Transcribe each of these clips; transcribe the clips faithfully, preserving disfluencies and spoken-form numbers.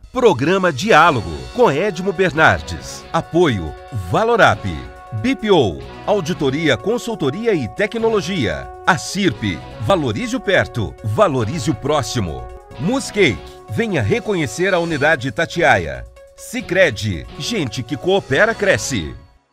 Programa Diálogo com Edmo Bernardes. Apoio Valorap, B P O, Auditoria, Consultoria e Tecnologia. A Sirp, valorize o perto, valorize o próximo. Muscake, venha reconhecer a unidade Itatiaia. Sicredi, gente que coopera cresce.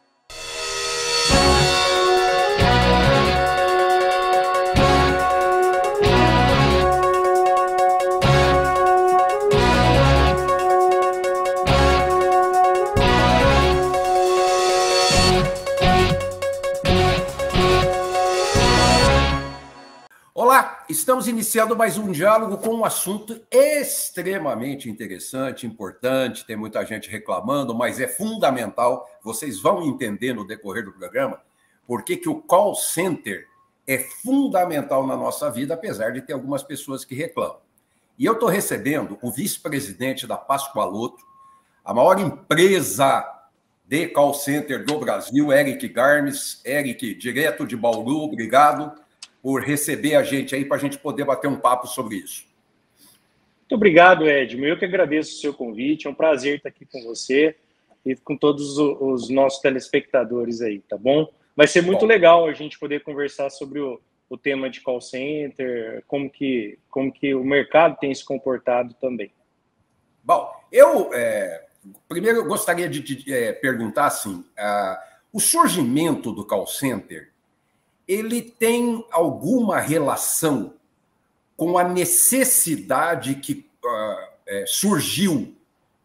Olá, estamos iniciando mais um diálogo com um assunto extremamente interessante, importante, tem muita gente reclamando, mas é fundamental, vocês vão entender no decorrer do programa, porque que o call center é fundamental na nossa vida, apesar de ter algumas pessoas que reclamam. E eu estou recebendo o vice-presidente da Pascoaloto, a maior empresa de call center do Brasil, Eric Garmes. Eric, direto de Bauru, obrigado por receber a gente aí, para a gente poder bater um papo sobre isso. Muito obrigado, Edmo. Eu que agradeço o seu convite. É um prazer estar aqui com você e com todos os nossos telespectadores aí, tá bom? Vai ser muito bom. Legal a gente poder conversar sobre o, o tema de call center, como que, como que o mercado tem se comportado também. Bom, eu é, primeiro eu gostaria de, de é, perguntar assim, uh, o surgimento do call center, ele tem alguma relação com a necessidade que uh, é, surgiu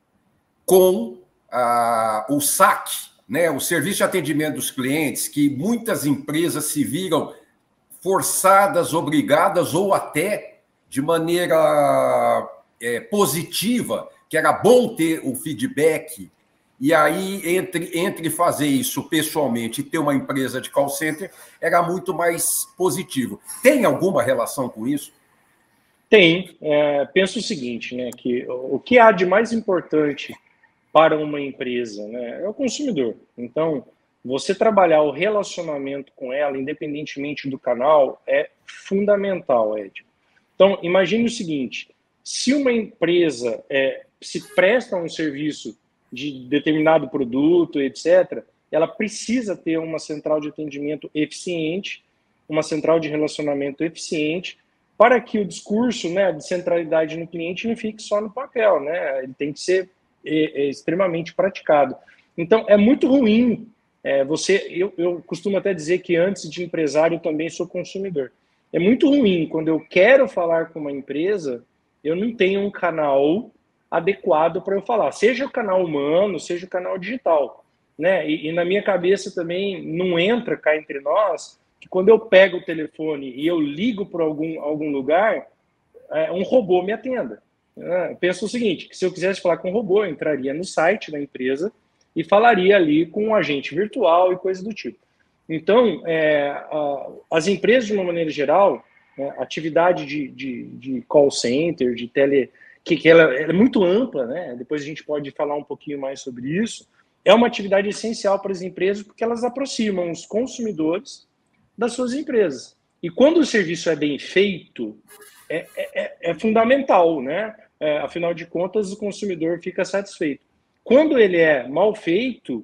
com uh, o SAC, né, o Serviço de Atendimento dos Clientes, que muitas empresas se viram forçadas, obrigadas ou até de maneira é, positiva, que era bom ter o feedback. E aí, entre, entre fazer isso pessoalmente e ter uma empresa de call center, era muito mais positivo. Tem alguma relação com isso? Tem. É, penso o seguinte, né, que o que há de mais importante para uma empresa, né, é o consumidor. Então, você trabalhar o relacionamento com ela, independentemente do canal, é fundamental, Ed. Então, imagine o seguinte, se uma empresa é, se presta um serviço de determinado produto, etcétera, ela precisa ter uma central de atendimento eficiente, uma central de relacionamento eficiente, para que o discurso, né, de centralidade no cliente não fique só no papel, né? Ele tem que ser é, é, extremamente praticado. Então, é muito ruim. É, você, eu, eu costumo até dizer que antes de empresário eu também sou consumidor. É muito ruim quando eu quero falar com uma empresa, eu não tenho um canal adequado para eu falar, seja o canal humano, seja o canal digital, né? E, e na minha cabeça também não entra cá entre nós que quando eu pego o telefone e eu ligo para algum, algum lugar, é, um robô me atenda. É, penso o seguinte, que se eu quisesse falar com um robô, eu entraria no site da empresa e falaria ali com um agente virtual e coisa do tipo. Então, é, a, as empresas, de uma maneira geral, né, atividade de, de, de call center, de tele que, que ela, ela é muito ampla, né? Depois a gente pode falar um pouquinho mais sobre isso, é uma atividade essencial para as empresas porque elas aproximam os consumidores das suas empresas. E quando o serviço é bem feito, é, é, é fundamental, né? É, afinal de contas, o consumidor fica satisfeito. Quando ele é mal feito,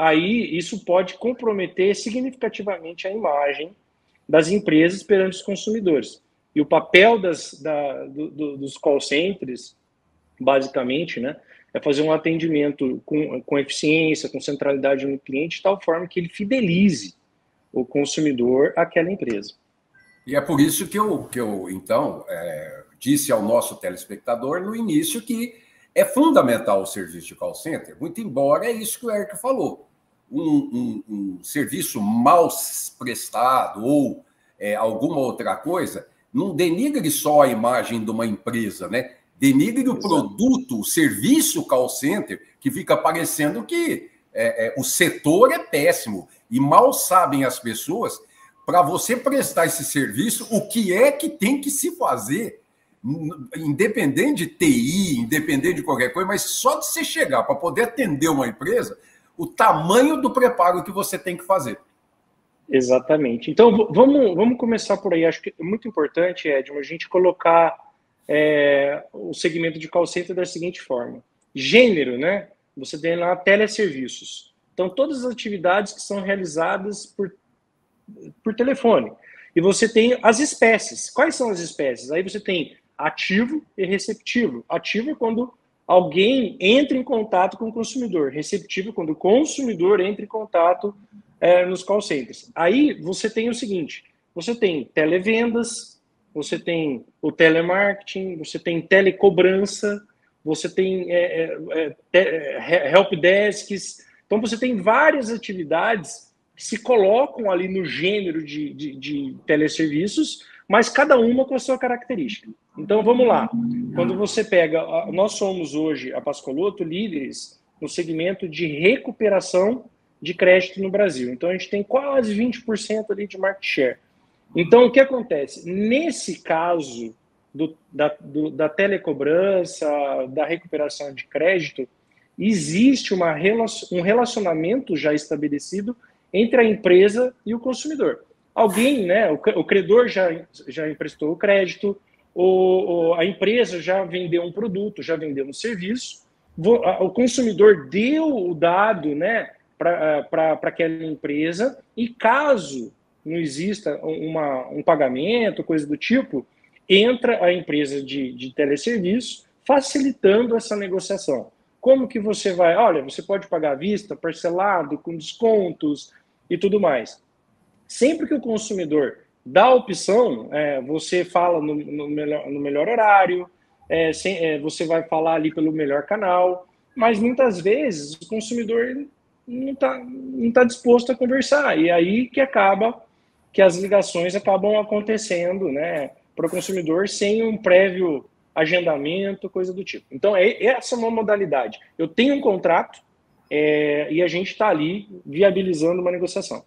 aí isso pode comprometer significativamente a imagem das empresas perante os consumidores. E o papel das, da, do, do, dos call centers, basicamente, né, é fazer um atendimento com, com eficiência, com centralidade no cliente, de tal forma que ele fidelize o consumidor àquela empresa. E é por isso que eu, que eu então, é, disse ao nosso telespectador no início que é fundamental o serviço de call center, muito embora é isso que o Eric falou. Um, um, um serviço mal prestado ou é, alguma outra coisa não denigre só a imagem de uma empresa, né? Denigre o produto, o serviço call center, que fica parecendo que é, é, o setor é péssimo. E mal sabem as pessoas, para você prestar esse serviço, o que é que tem que se fazer, independente de T I, independente de qualquer coisa, mas só de você chegar para poder atender uma empresa, o tamanho do preparo que você tem que fazer. Exatamente. Então, vamos, vamos começar por aí. Acho que é muito importante, Edmo, a gente colocar é, o segmento de call center da seguinte forma. gênero, né? Você tem lá teleserviços. Então, todas as atividades que são realizadas por, por telefone. E você tem as espécies. Quais são as espécies? Aí você tem ativo e receptivo. Ativo é quando alguém entra em contato com o consumidor. Receptivo é quando o consumidor entra em contato é, nos call centers. Aí você tem o seguinte, você tem televendas, você tem o telemarketing, você tem telecobrança, você tem é, é, é, helpdesks. Então, você tem várias atividades que se colocam ali no gênero de, de, de teleserviços, mas cada uma com a sua característica. Então, vamos lá. Quando você pega... Nós somos hoje, a Pascoloto, líderes no segmento de recuperação de crédito no Brasil. Então, a gente tem quase vinte por cento ali de market share. Então, o que acontece? Nesse caso do, da, do, da telecobrança, da recuperação de crédito, existe uma, um relacionamento já estabelecido entre a empresa e o consumidor. Alguém, né, o, o credor já, já emprestou o crédito, o, a empresa já vendeu um produto, já vendeu um serviço, o consumidor deu o dado, né, para aquela empresa, e caso não exista uma, um pagamento, coisa do tipo, entra a empresa de, de teleserviço facilitando essa negociação. Como que você vai? Olha, você pode pagar à vista, parcelado, com descontos e tudo mais. Sempre que o consumidor dá a opção, é, você fala no, no, melhor, no melhor horário, é, sem, é, você vai falar ali pelo melhor canal, mas muitas vezes o consumidor não está não tá disposto a conversar. E aí que acaba, que as ligações acabam acontecendo, né, para o consumidor sem um prévio agendamento, coisa do tipo. Então, é, essa é uma modalidade. Eu tenho um contrato é, e a gente está ali viabilizando uma negociação.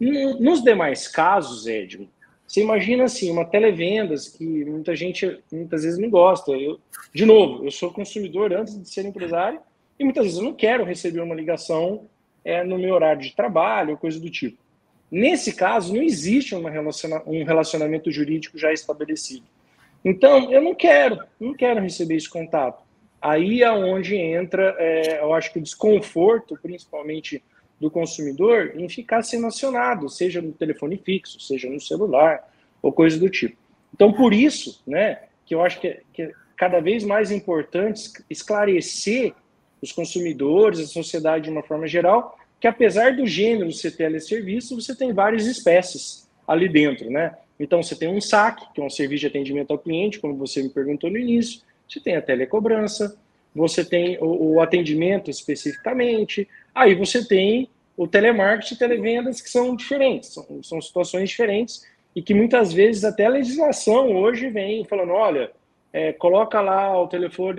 Nos demais casos, Edmo, você imagina assim, uma televendas que muita gente muitas vezes não gosta. Eu, de novo, eu sou consumidor antes de ser empresário e muitas vezes eu não quero receber uma ligação é, no meu horário de trabalho, coisa do tipo. Nesse caso, não existe uma relaciona, um relacionamento jurídico já estabelecido. Então, eu não quero, não quero receber esse contato. Aí é onde entra, é, eu acho que o desconforto, principalmente do consumidor, em ficar sendo acionado, seja no telefone fixo, seja no celular, ou coisa do tipo. Então, por isso, né, que eu acho que é, que é cada vez mais importante esclarecer os consumidores, a sociedade de uma forma geral, que apesar do gênero ser teleserviço, você tem várias espécies ali dentro, né? Então, você tem um S A C, que é um serviço de atendimento ao cliente, como você me perguntou no início, você tem a telecobrança, você tem o, o atendimento especificamente, aí você tem o telemarketing e televendas, que são diferentes, são, são situações diferentes, e que muitas vezes até a legislação hoje vem falando, olha, é, coloca lá o telefone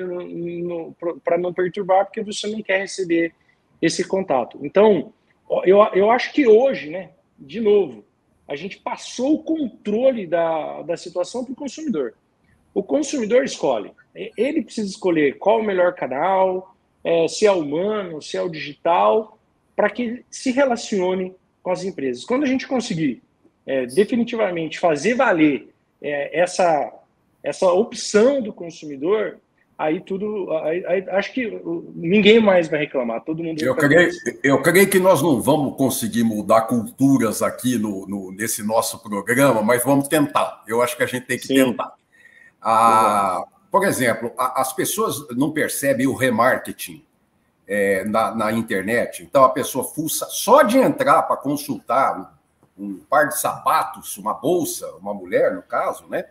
para não perturbar, porque você não quer receber esse contato. Então, eu, eu acho que hoje, né, de novo, a gente passou o controle da, da situação para o consumidor. O consumidor escolhe. Ele precisa escolher qual o melhor canal, é, se é humano, se é o digital, para que se relacione com as empresas. Quando a gente conseguir é, definitivamente fazer valer é, essa, essa opção do consumidor, aí tudo, aí, aí, acho que ninguém mais vai reclamar, todo mundo vai eu creio, eu creio que nós não vamos conseguir mudar culturas aqui no, no, nesse nosso programa, mas vamos tentar. Eu acho que a gente tem que Sim. tentar. Ah, por exemplo, a, as pessoas não percebem o remarketing é, na, na internet. Então, a pessoa fuça só de entrar para consultar um, um par de sapatos, uma bolsa, uma mulher, no caso, né?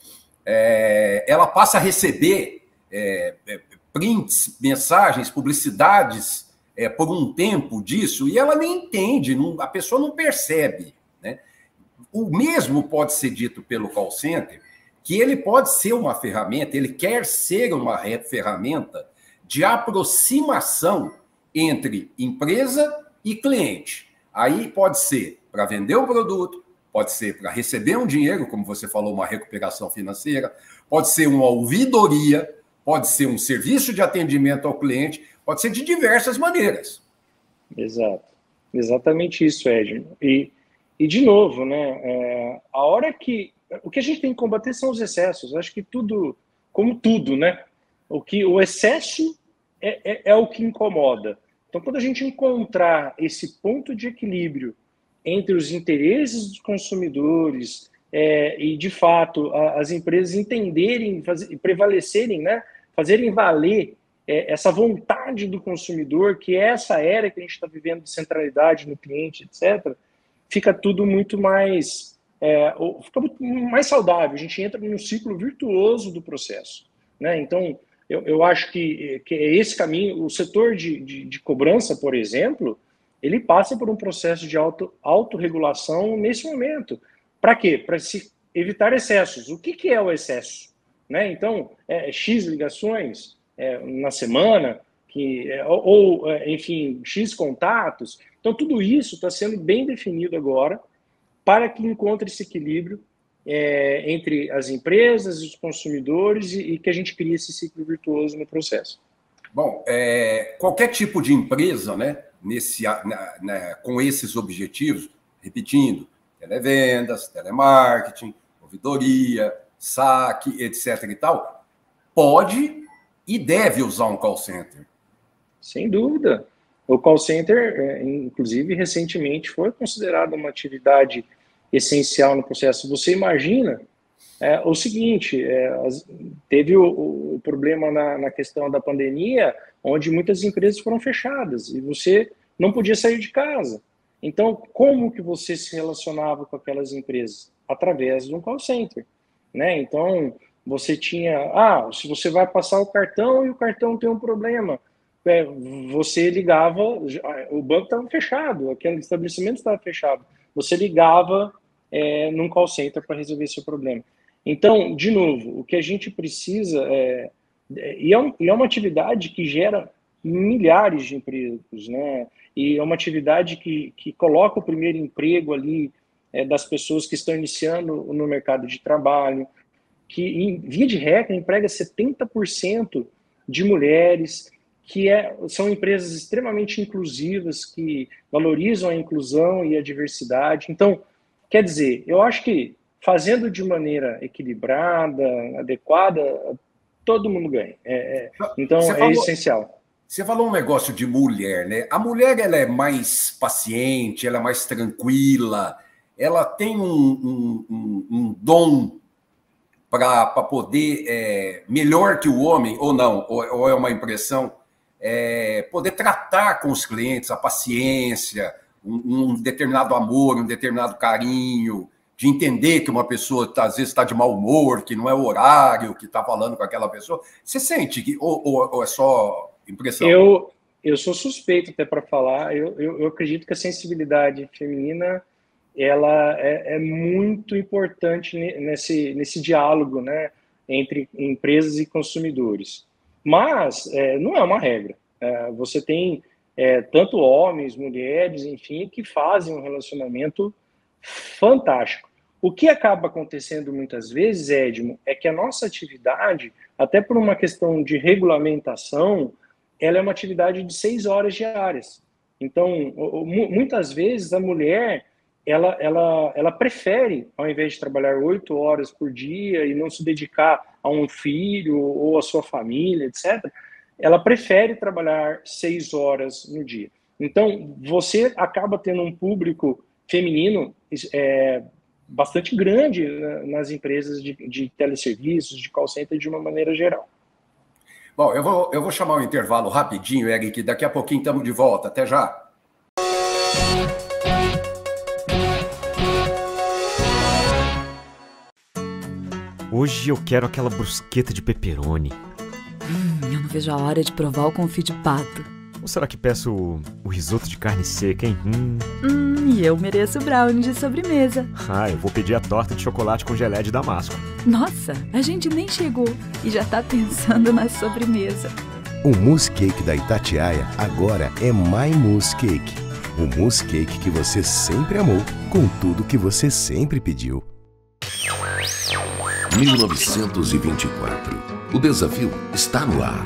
É, ela passa a receber É, é, prints, mensagens, publicidades é, por um tempo disso, e ela nem entende, não, a pessoa não percebe, né? O mesmo pode ser dito pelo call center, que ele pode ser uma ferramenta, ele quer ser uma ferramenta de aproximação entre empresa e cliente. Aí pode ser para vender um produto, pode ser para receber um dinheiro, como você falou, uma recuperação financeira, pode ser uma ouvidoria, pode ser um serviço de atendimento ao cliente, pode ser de diversas maneiras. Exato. Exatamente isso, Edmo. E, e de novo, né, é, a hora que... O que a gente tem que combater são os excessos. Acho que tudo, como tudo, né? O, que, o excesso é, é, é o que incomoda. Então, quando a gente encontrar esse ponto de equilíbrio entre os interesses dos consumidores é, e, de fato, a, as empresas entenderem e prevalecerem, né, fazerem valer é, essa vontade do consumidor, que é essa era que a gente está vivendo de centralidade no cliente, etcétera, fica tudo muito mais, é, fica muito mais saudável. A gente entra num ciclo virtuoso do processo, né? Então, eu, eu acho que, que é esse caminho. O setor de, de, de cobrança, por exemplo, ele passa por um processo de auto, autorregulação nesse momento. Para quê? Para se evitar excessos. O que, que é o excesso? Né? Então, é, X ligações é, na semana, que, é, ou, é, enfim, X contatos. Então, tudo isso está sendo bem definido agora para que encontre esse equilíbrio é, entre as empresas e os consumidores e, e que a gente crie esse ciclo virtuoso no processo. Bom, é, qualquer tipo de empresa, né, nesse, na, na, com esses objetivos, repetindo, televendas, telemarketing, ouvidoria, saque, etc e tal, pode e deve usar um call center. Sem dúvida. O call center, inclusive, recentemente foi considerado uma atividade essencial no processo. Você imagina é, o seguinte, é, teve o, o problema na, na questão da pandemia, onde muitas empresas foram fechadas e você não podia sair de casa. Então, como que você se relacionava com aquelas empresas? Através de um call center, né? Então, você tinha, ah, se você vai passar o cartão e o cartão tem um problema, é, você ligava, o banco estava fechado, aquele estabelecimento estava fechado, você ligava é, num call center para resolver seu problema. Então, de novo, o que a gente precisa é, e é, um, e é uma atividade que gera milhares de empregos, né? E é uma atividade que, que coloca o primeiro emprego ali é, das pessoas que estão iniciando no mercado de trabalho, que, em via de regra, emprega setenta por cento de mulheres, que é, são empresas extremamente inclusivas, que valorizam a inclusão e a diversidade. Então, quer dizer, eu acho que fazendo de maneira equilibrada, adequada, todo mundo ganha. É, é, então, Você é falou... essencial. Você falou um negócio de mulher, né? A mulher, ela é mais paciente, ela é mais tranquila, ela tem um, um, um, um dom para poder, é, melhor que o homem, ou não, ou, ou é uma impressão, é, poder tratar com os clientes, a paciência, um, um determinado amor, um determinado carinho, de entender que uma pessoa, tá, às vezes, está de mau humor, que não é o horário que está falando com aquela pessoa. Você sente que, ou, ou, ou é só... impressão? Eu, eu sou suspeito até para falar, eu, eu, eu acredito que a sensibilidade feminina ela é, é muito importante nesse, nesse diálogo, né, entre empresas e consumidores. Mas é, não é uma regra. É, você tem é, tanto homens, mulheres, enfim, que fazem um relacionamento fantástico. O que acaba acontecendo muitas vezes, Edmo, é que a nossa atividade, até por uma questão de regulamentação, ela é uma atividade de seis horas diárias. Então, muitas vezes a mulher, ela, ela, ela prefere, ao invés de trabalhar oito horas por dia e não se dedicar a um filho ou a sua família, etcétera, ela prefere trabalhar seis horas no dia. Então, você acaba tendo um público feminino é, bastante grande nas empresas de, de teleserviços, de call center, de uma maneira geral. Bom, eu vou, eu vou chamar um intervalo rapidinho, Eric, daqui a pouquinho estamos de volta. Até já. Hoje eu quero aquela brusqueta de pepperoni. Hum, eu não vejo a hora de provar o confit de pato. Ou será que peço o, o risoto de carne seca, hein? Hum. Hum, e eu mereço o brownie de sobremesa. Ah, eu vou pedir a torta de chocolate com geleia de damasco. Nossa, a gente nem chegou e já tá pensando na sobremesa. O mousse cake da Itatiaia agora é My Mousse Cake. O mousse cake que você sempre amou, com tudo que você sempre pediu. mil novecentos e vinte e quatro. O desafio está no ar.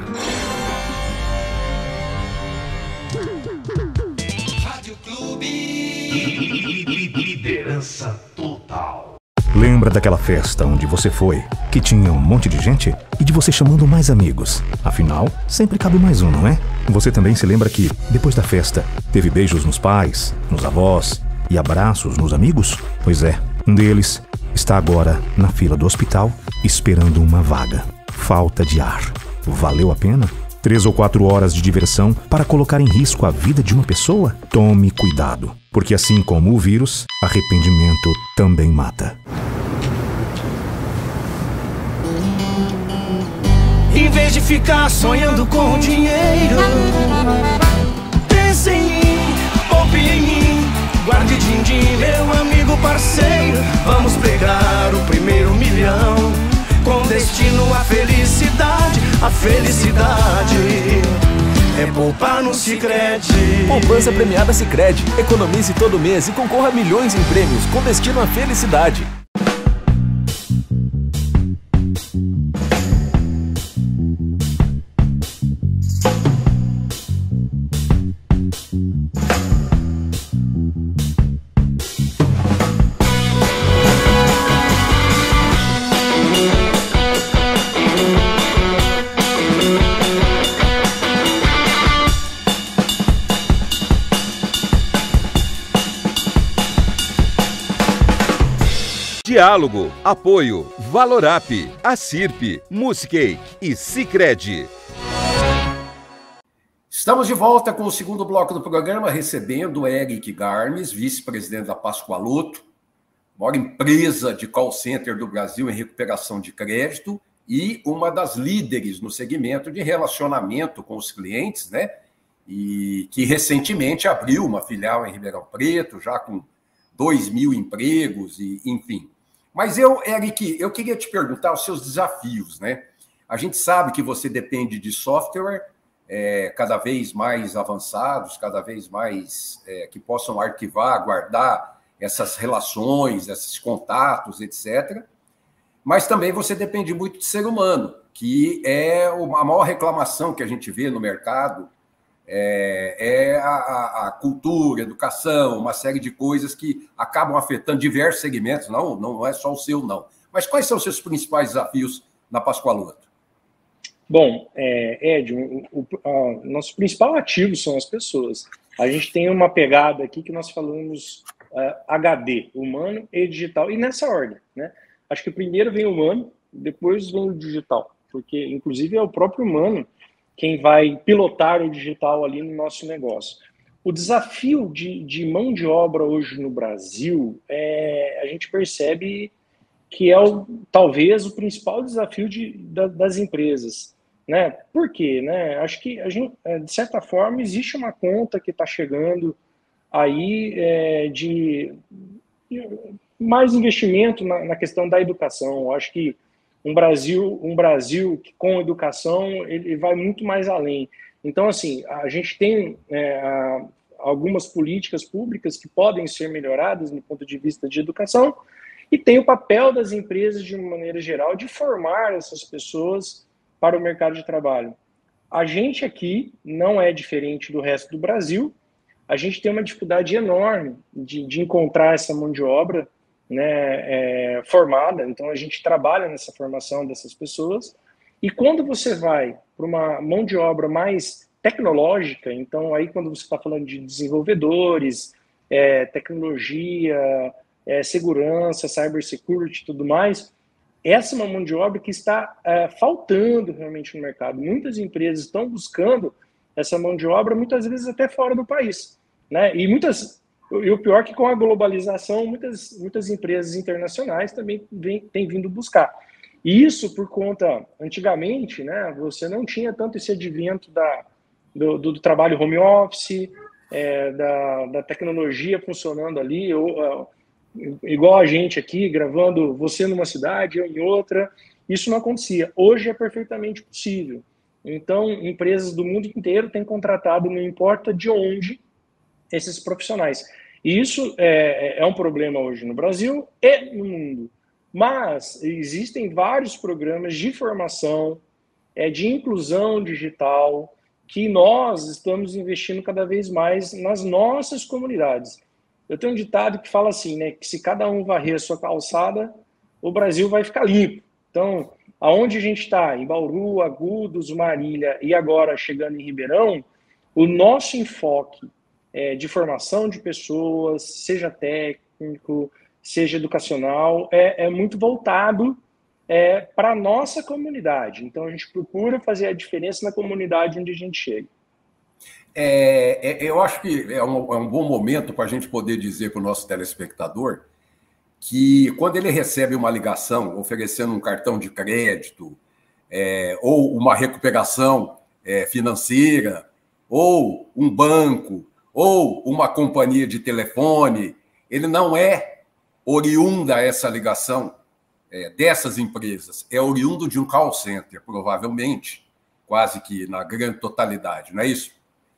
Rádio Clube. Liderança total. Lembra daquela festa onde você foi, que tinha um monte de gente? E de você chamando mais amigos? Afinal, sempre cabe mais um, não é? Você também se lembra que, depois da festa, teve beijos nos pais, nos avós e abraços nos amigos? Pois é, um deles está agora na fila do hospital, esperando uma vaga. Falta de ar. Valeu a pena? Três ou quatro horas de diversão para colocar em risco a vida de uma pessoa? Tome cuidado, porque assim como o vírus, arrependimento também mata. Em vez de ficar sonhando com dinheiro, pense em mim, poupe em mim, guarde din-din, meu amigo parceiro. Vamos pegar o primeiro milhão, com destino à felicidade. A felicidade é poupar no Sicredi. Poupança premiada Sicredi. Economize todo mês e concorra a milhões em prêmios com destino à felicidade. Diálogo, apoio, Valorap, Acirp, Muscake e Sicredi. Estamos de volta com o segundo bloco do programa, recebendo o Eric Garmes, vice-presidente da Pascoaloto, maior empresa de call center do Brasil em recuperação de crédito e uma das líderes no segmento de relacionamento com os clientes, né? E que recentemente abriu uma filial em Ribeirão Preto, já com dois mil empregos, e enfim. Mas eu, Eric, eu queria te perguntar os seus desafios, né? A gente sabe que você depende de software é, cada vez mais avançados, cada vez mais é, que possam arquivar, guardar essas relações, esses contatos, etcétera. Mas também você depende muito de ser humano, que é a maior reclamação que a gente vê no mercado, é, é a, a cultura, a educação, uma série de coisas que acabam afetando diversos segmentos, não, não é só o seu, não. Mas quais são os seus principais desafios na Pascoaloto? Bom, é, Ed, o, o a, nosso principal ativo são as pessoas. A gente tem uma pegada aqui que nós falamos uh, H D, humano e digital, e nessa ordem, né? Acho que primeiro vem o humano, depois vem o digital, porque, inclusive, é o próprio humano quem vai pilotar o digital ali no nosso negócio. O desafio de, de mão de obra hoje no Brasil, é, a gente percebe que é o, talvez o principal desafio de, da, das empresas. Né? Por quê? Né? Acho que, a gente, de certa forma, existe uma conta que está chegando aí é, de, de mais investimento na, na questão da educação. Acho que Um Brasil, um Brasil que com educação ele vai muito mais além. Então, assim, a gente tem é, algumas políticas públicas que podem ser melhoradas no ponto de vista de educação e tem o papel das empresas, de uma maneira geral, de formar essas pessoas para o mercado de trabalho. A gente aqui não é diferente do resto do Brasil, a gente tem uma dificuldade enorme de, de encontrar essa mão de obra, né, é, formada, então a gente trabalha nessa formação dessas pessoas, e quando você vai para uma mão de obra mais tecnológica, então aí quando você está falando de desenvolvedores, é, tecnologia, é, segurança, cybersecurity e tudo mais, essa é uma mão de obra que está é, faltando realmente no mercado. Muitas empresas estão buscando essa mão de obra, muitas vezes até fora do país, né, e muitas... E o pior é que com a globalização, muitas, muitas empresas internacionais também vem, têm vindo buscar. E isso por conta, antigamente, né, você não tinha tanto esse advento da, do, do, do trabalho home office, é, da, da tecnologia funcionando ali, ou, uh, igual a gente aqui, gravando você numa cidade, eu em outra. Isso não acontecia. Hoje é perfeitamente possível. Então, empresas do mundo inteiro têm contratado, não importa de onde, esses profissionais. E isso é, é um problema hoje no Brasil e no mundo. Mas existem vários programas de formação, é, de inclusão digital, que nós estamos investindo cada vez mais nas nossas comunidades. Eu tenho um ditado que fala assim, né, que se cada um varrer a sua calçada, o Brasil vai ficar limpo. Então, aonde a gente está, em Bauru, Agudos, Marília e agora chegando em Ribeirão, o nosso enfoque é, de formação de pessoas, seja técnico, seja educacional, é, é muito voltado é, para a nossa comunidade. Então, a gente procura fazer a diferença na comunidade onde a gente chega. É, é, eu acho que é um, é um bom momento para a gente poder dizer para o nosso telespectador que quando ele recebe uma ligação oferecendo um cartão de crédito é, ou uma recuperação é, financeira ou um banco ou uma companhia de telefone, ele não é oriunda essa ligação é, dessas empresas, é oriundo de um call center, provavelmente, quase que na grande totalidade, não é isso?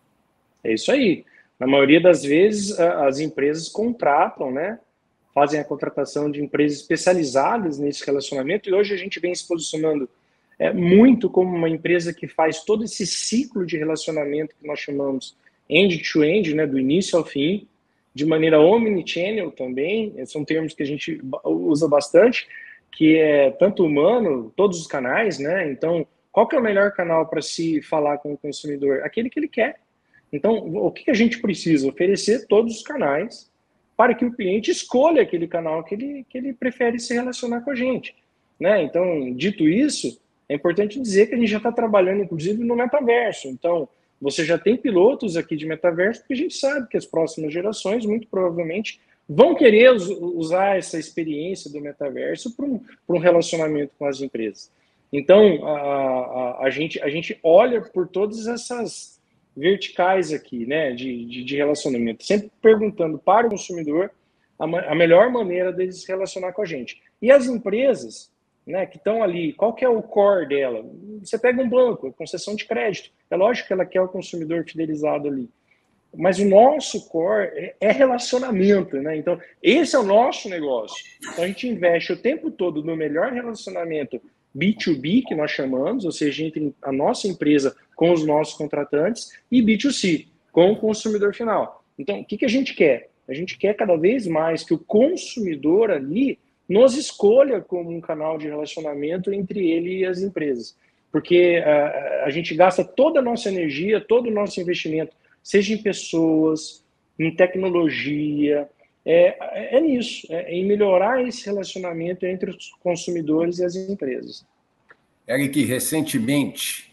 É isso aí. Na maioria das vezes, as empresas contratam, né? Fazem a contratação de empresas especializadas nesse relacionamento, e hoje a gente vem se posicionando é, muito como uma empresa que faz todo esse ciclo de relacionamento que nós chamamos end-to-end, né? Do início ao fim, de maneira omnichannel também, são termos que a gente usa bastante, que é tanto humano, todos os canais, né? Então, qual que é o melhor canal para se falar com o consumidor? Aquele que ele quer. Então, o que a gente precisa? Oferecer todos os canais para que o cliente escolha aquele canal que ele, que ele prefere se relacionar com a gente, né? Então, dito isso, é importante dizer que a gente já está trabalhando, inclusive, no metaverso. Então, você já tem pilotos aqui de metaverso, porque a gente sabe que as próximas gerações, muito provavelmente, vão querer usar essa experiência do metaverso para um, para um relacionamento com as empresas. Então, a, a, a, gente, a gente olha por todas essas verticais aqui, né, de, de, de relacionamento, sempre perguntando para o consumidor a, a melhor maneira deles se relacionar com a gente. E as empresas, né, que estão ali, qual que é o core dela? Você pega um banco, concessão de crédito, é lógico que ela quer o consumidor fidelizado ali, mas o nosso core é, é relacionamento, né? Então, esse é o nosso negócio. Então, a gente investe o tempo todo no melhor relacionamento B dois B, que nós chamamos, ou seja, entre a nossa empresa com os nossos contratantes, e B dois C, com o consumidor final. Então, o que, que a gente quer? A gente quer cada vez mais que o consumidor ali nos escolha como um canal de relacionamento entre ele e as empresas. Porque uh, a gente gasta toda a nossa energia, todo o nosso investimento, seja em pessoas, em tecnologia, É, é nisso, é em melhorar esse relacionamento entre os consumidores e as empresas. Eric, recentemente,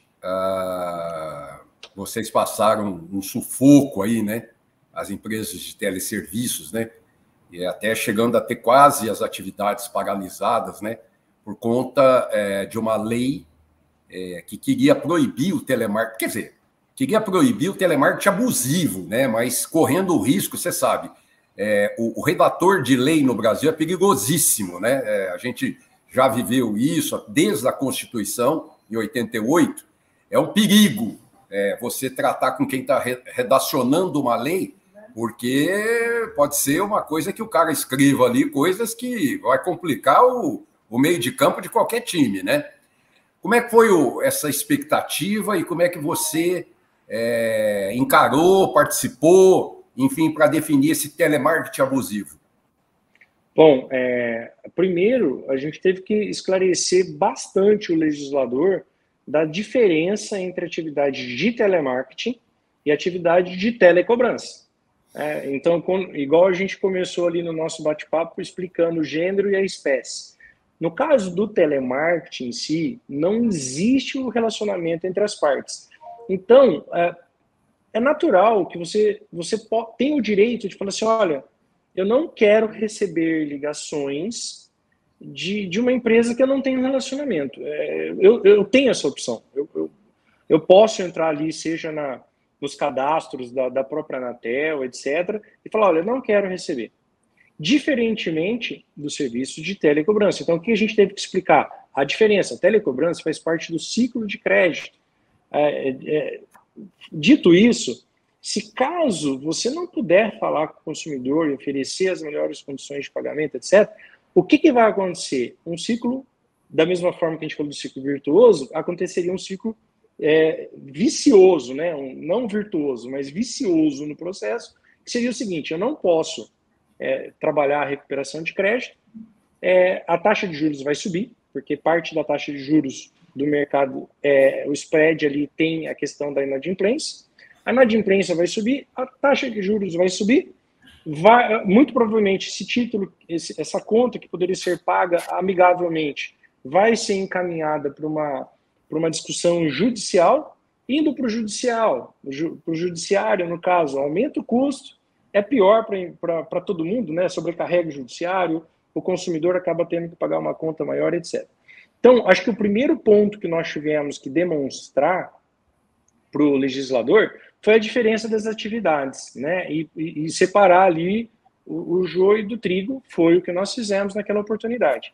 uh, vocês passaram um sufoco aí, né? As empresas de teleserviços, né? E até chegando a ter quase as atividades paralisadas, né? Por conta é, de uma lei é, que queria proibir o telemarketing, quer dizer, queria proibir o telemarketing abusivo, né? Mas correndo o risco, você sabe, É, o, o redator de lei no Brasil é perigosíssimo, né? É, a gente já viveu isso desde a Constituição, em oitenta e oito. É um perigo é, você tratar com quem está re, redacionando uma lei, porque pode ser uma coisa que o cara escreva ali, coisas que vai complicar o, o meio de campo de qualquer time, né? Como é que foi o, essa expectativa e como é que você é, encarou, participou, enfim, para definir esse telemarketing abusivo? Bom, é, primeiro, a gente teve que esclarecer bastante o legislador da diferença entre atividade de telemarketing e atividade de telecobrança. É, então, com, igual a gente começou ali no nosso bate-papo explicando o gênero e a espécie. No caso do telemarketing em si, não existe o relacionamento entre as partes. Então, é, é natural que você, você tenha o direito de falar assim, olha, eu não quero receber ligações de, de uma empresa que eu não tenho relacionamento. É, eu, eu tenho essa opção. Eu, eu, eu posso entrar ali, seja na, nos cadastros da, da própria Anatel, etcétera, e falar, olha, eu não quero receber. Diferentemente do serviço de telecobrança. Então, o que a gente teve que explicar? A diferença. A telecobrança faz parte do ciclo de crédito. É, é, Dito isso, se caso você não puder falar com o consumidor e oferecer as melhores condições de pagamento, etcétera, o que, que vai acontecer? Um ciclo, da mesma forma que a gente falou do ciclo virtuoso, aconteceria um ciclo é, vicioso, né? um, não virtuoso, mas vicioso no processo, que seria o seguinte, eu não posso é, trabalhar a recuperação de crédito, é, a taxa de juros vai subir, porque parte da taxa de juros do mercado, é, o spread ali tem a questão da inadimplência. A inadimplência vai subir, a taxa de juros vai subir, vai, muito provavelmente esse título, esse, essa conta que poderia ser paga amigavelmente, vai ser encaminhada para uma, para uma discussão judicial, indo para o judicial, para o judiciário, no caso, aumenta o custo, é pior para todo mundo, né? Sobrecarrega o judiciário, o consumidor acaba tendo que pagar uma conta maior, etcétera. Então, acho que o primeiro ponto que nós tivemos que demonstrar para o legislador foi a diferença das atividades, né? E, e, e separar ali o, o joio do trigo, foi o que nós fizemos naquela oportunidade.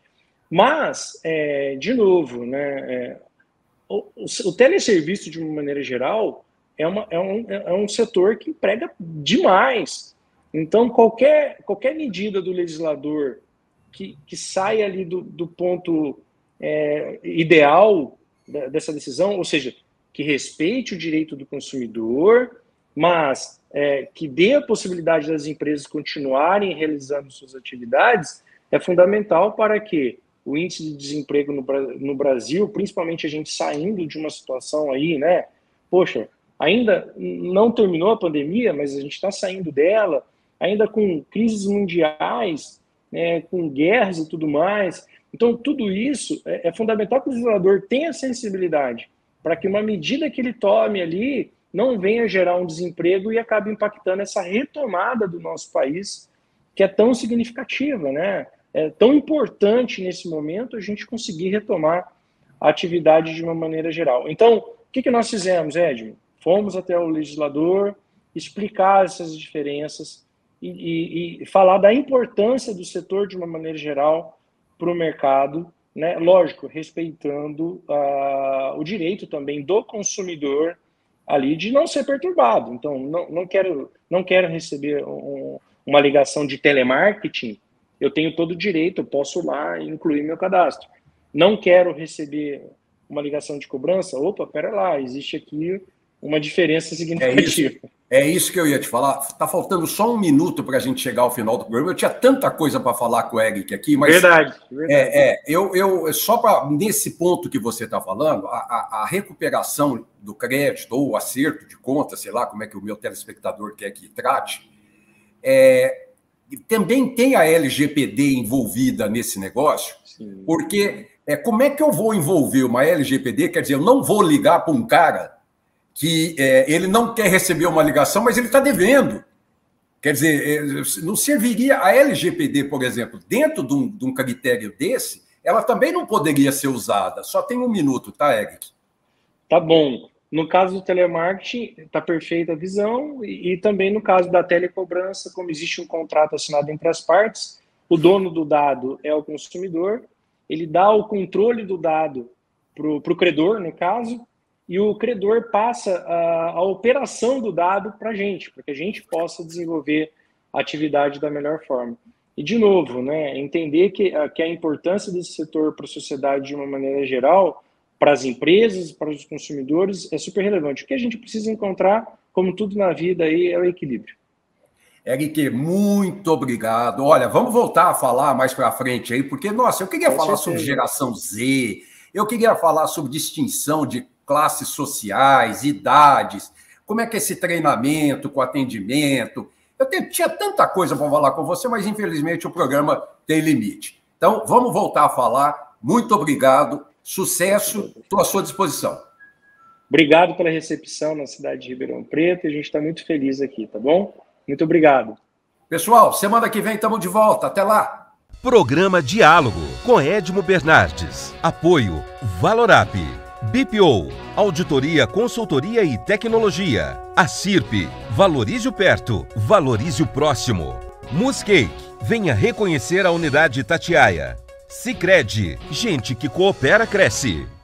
Mas, é, de novo, né, é, o, o teleserviço, de uma maneira geral, é, uma, é, um, é um setor que emprega demais. Então, qualquer, qualquer medida do legislador que, que saia ali do, do ponto é, ideal da, dessa decisão, ou seja, que respeite o direito do consumidor, mas é, que dê a possibilidade das empresas continuarem realizando suas atividades, é fundamental para que o índice de desemprego no, no Brasil, principalmente a gente saindo de uma situação aí, né? Poxa, ainda não terminou a pandemia, mas a gente está saindo dela, ainda com crises mundiais, né, com guerras e tudo mais. Então, tudo isso é, é fundamental que o legislador tenha sensibilidade para que uma medida que ele tome ali não venha gerar um desemprego e acabe impactando essa retomada do nosso país, que é tão significativa, né? É tão importante nesse momento a gente conseguir retomar a atividade de uma maneira geral. Então, o que, que nós fizemos, Edmo? Fomos até o legislador, explicar essas diferenças e, e, e falar da importância do setor de uma maneira geral para o mercado, né? Lógico, respeitando uh, o direito também do consumidor ali de não ser perturbado. Então, não, não, quero, não quero receber um, uma ligação de telemarketing, eu tenho todo o direito, eu posso lá incluir meu cadastro. Não quero receber uma ligação de cobrança, opa, pera lá, existe aqui uma diferença significativa. É isso, é isso que eu ia te falar. Está faltando só um minuto para a gente chegar ao final do programa. Eu tinha tanta coisa para falar com o Eric aqui, mas... Verdade, verdade. É, é, eu, eu, só para, nesse ponto que você está falando, a, a, a recuperação do crédito ou o acerto de conta, sei lá como é que o meu telespectador quer que trate, é... também tem a L G P D envolvida nesse negócio, Sim. porque é, como é que eu vou envolver uma L G P D? Quer dizer, eu não vou ligar para um cara que é, ele não quer receber uma ligação, mas ele está devendo. Quer dizer, é, não serviria a L G P D, por exemplo, dentro de um, de um critério desse, ela também não poderia ser usada. Só tem um minuto, tá, Eric? Tá bom. No caso do telemarketing, está perfeita a visão, e, e também no caso da telecobrança, como existe um contrato assinado entre as partes, o dono do dado é o consumidor, ele dá o controle do dado para o credor, no caso, e o credor passa a, a operação do dado para a gente, para que a gente possa desenvolver a atividade da melhor forma. E, de novo, né, entender que, que a importância desse setor para a sociedade de uma maneira geral, para as empresas, para os consumidores, é super relevante. O que a gente precisa encontrar, como tudo na vida, aí, é o equilíbrio. Eric, muito obrigado. Olha, vamos voltar a falar mais para frente aí, porque, nossa, eu queria Com falar certeza. sobre geração Z, eu queria falar sobre distinção de classes sociais, idades, como é que é esse treinamento com atendimento. Eu tinha tanta coisa para falar com você, mas, infelizmente, o programa tem limite. Então, vamos voltar a falar. Muito obrigado. Sucesso, estou à sua disposição. Obrigado pela recepção na cidade de Ribeirão Preto, a gente está muito feliz aqui, tá bom? Muito obrigado. Pessoal, semana que vem estamos de volta, até lá. Programa Diálogo com Edmo Bernardes. Apoio Valorap, B P O, Auditoria, Consultoria e Tecnologia. A Sirp, Valorize o Perto, Valorize o Próximo. Muscake, venha reconhecer a unidade Itatiaia. Sicredi, gente que coopera cresce.